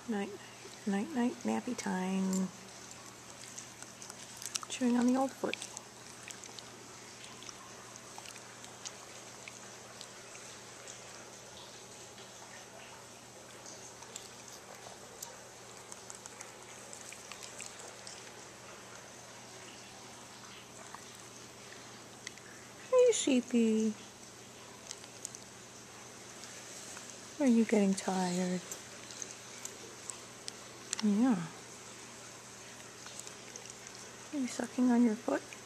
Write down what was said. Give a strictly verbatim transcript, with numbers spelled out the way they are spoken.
Night, night, night, nappy time. Chewing on the old foot. Hey, sheepy. Are you getting tired? Yeah. Are you sucking on your foot?